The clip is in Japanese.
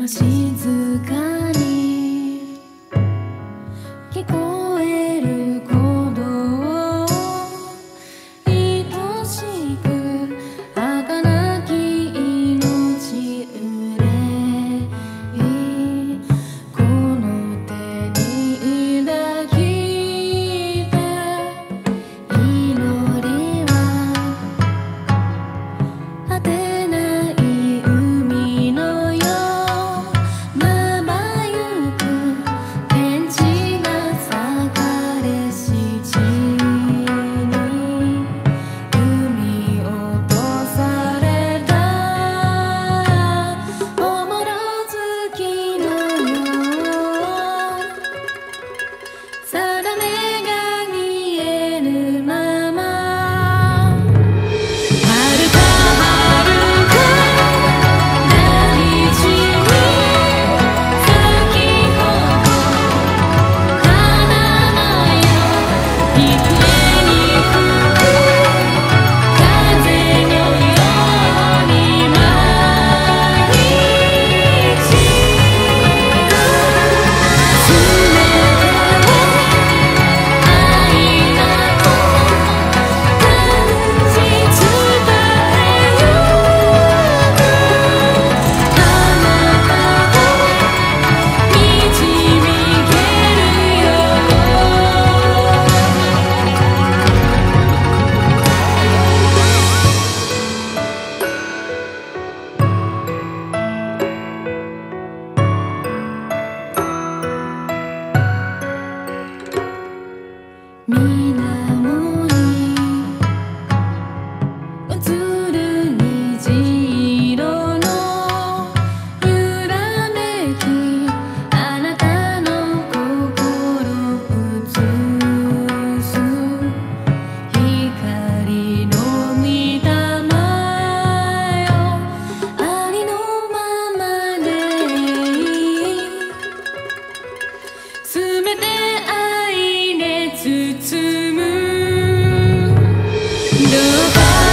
今静かに聞こえる鼓動、愛しく儚き命憂い、この手に抱きて祈りは果てない海のよう、まばゆく天地が裂かれし地に海落とされたおもろ月のよう、定めが見えぬまま遥か遥か大地に咲き誇る花のよ、幾重に吹く風のように舞い散る。全てを愛など感じ伝えよう、あなたを導けるよ水面に映る虹色の揺らめき、あなたの心映す光の御霊よ、ありのままでいい、全て愛で包む。どうか